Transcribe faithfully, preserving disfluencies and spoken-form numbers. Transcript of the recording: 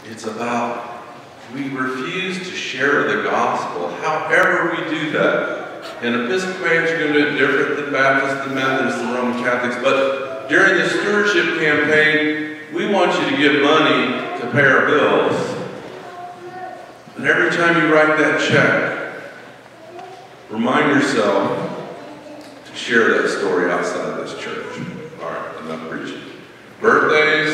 It's about we refuse to share the gospel, however we do that. And Episcopalians are going to do it different than Baptists, than Methodists, than Roman Catholics. But during the stewardship campaign, we want you to give money to pay our bills. And every time you write that check, remind yourself to share that story outside of this church. All right, enough preaching. Birthdays,